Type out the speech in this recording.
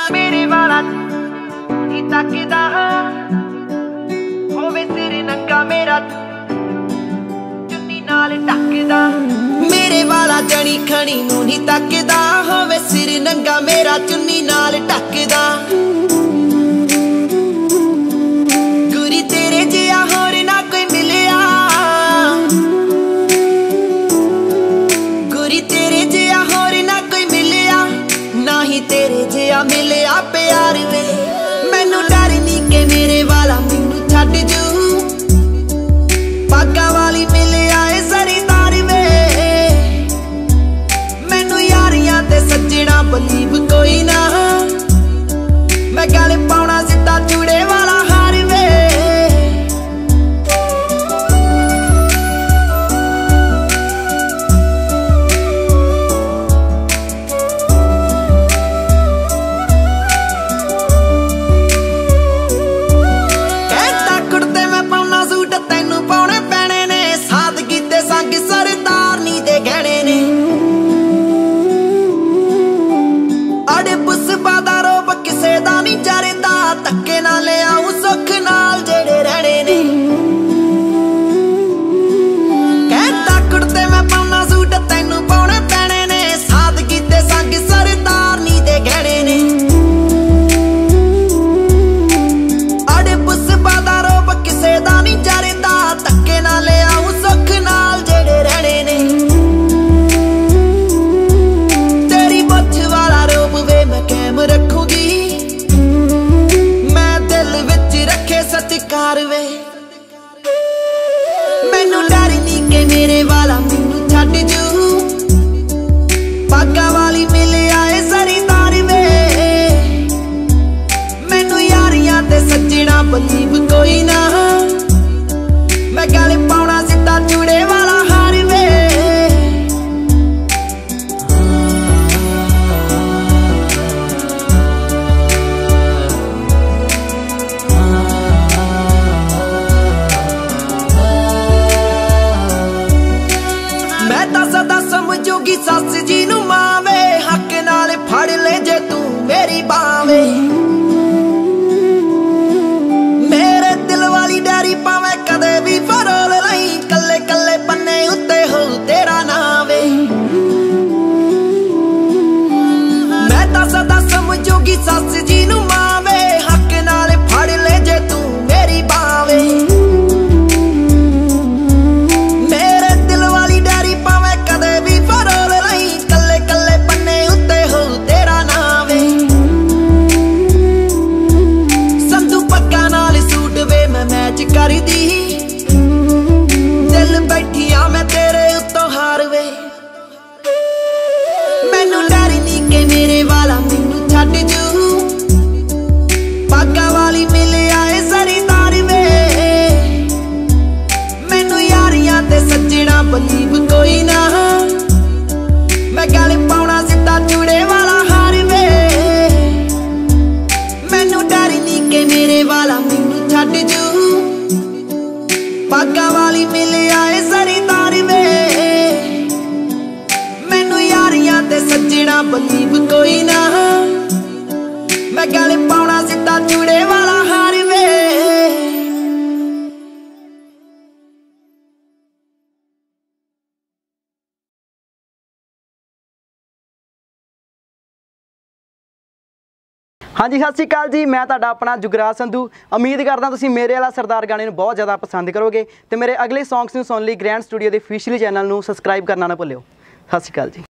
मेरे वाला नी तकदा होवे सिर नंगा मेरा चुन्नी नाल ढकदा। मेरे वाला जनी खनी नूं नी तकदा होवे सिर नंगा मेरा चुन्नी नाल ढकदा। गुरी तेरे जिहा होर ना कोई मिलिया, गुरी तेरे जिहा होर ना कोई मिलिया, ना ही तेरे जिहा मिलिया प्यार वे। मैनू डर नी के मेरे वाला मैनू छड्ड जू, पागा वाली मिलिया ए सरीदार वे। मैनू यारियां ते सज्जणा बलीव कोई ना, मैं गल पाउणा सिद्धा चूड़े वाला हार वे। कहता कुड़ते मैं पाउणा सूट तैनू पाउणे पैणे ने, सादगी ते संग सरदारनी दे गहणे ने। अड़े पुसबा दा रोब किसे दा नी चरदा, धक्के ना ले आऊं सुख नाल जेड़े रहने ने। कहता कुड़ते मैं पाउणा सूट तैनू पाउणे पैणे ने, सादगी ते संग सरदारनी दे गहणे ने। अड़े पुसबा दा रोब किसे दा नी चरदा, धक्के ना ले आऊं सुख नाल जेड़े रहने ने। तेरी मुछ वाला रोब वे मैं कैम रखूंगी, मैं दिल विच रखे सत्कार वे। मैनू डर नी के मेरे वाला मैनू छड्ड जू, पागा वाली मिलिया ए सरीदार वे। मैनू यारियां ते सज्जणा बलीव कोई ना, मैं गल पाउणा सिद्धा चूड़े वाला हार वे। मैं तां सदा समझूगी सस जी नूं मां वे, हक नाल फड़ ले जे तू मेरी बां वे। मेरे दिल वाली डायरी पावे कदे भी फरोल लई, कल्ले कल्ले पन्ने उत्ते हो तेरा नाम वे। मैं तां सदा समझूगी सस जी नूं मां वे, हक नाल फड़ ले जे तू मेरी बां वे। मेरे दिल वाली डायरी पावे कदे भी फरोल लई, कल्ले कल्ले पन्ने उत्ते हो तेरा नाम वे। संधू पक्का नाल सूट वे मैं मैच करदी, दिल बैठिया मैं तेरे उत्तों हार वे। मैनू डर नी के मेरे वाला मैनू छड्ड जू, पागा वाली मिलिया ए सरीदार वे। मैनू यारियां ते सज्जणा बलीव कोई ना, मैं गल पाउणा सिद्धा चूड़े वाला हार वे। मैनू डर नी के मेरे वाला मैनू छड्ड जू, पागा वाली मिलिया ए सरीदार वे। मैनू यारियां ते सज्जणा बलीव कोई ना, मैं गल पाउणा सिद्धा चूड़े वाला हार वे। हाँ जी, सत श्री अकाल जी। मैं तुहाडा अपना जुगराज संधू। उम्मीद करदा तुसीं मेरे वाला सरदार गाने नूं बहुत ज़्यादा पसंद करोगे, तो मेरे अगले सॉन्ग्स नूं सुणन लई ग्रैंड स्टूडियो के ऑफिशियल चैनल नूं सबसक्राइब करना ना भुल्लिओ। सत श्री अकाल जी।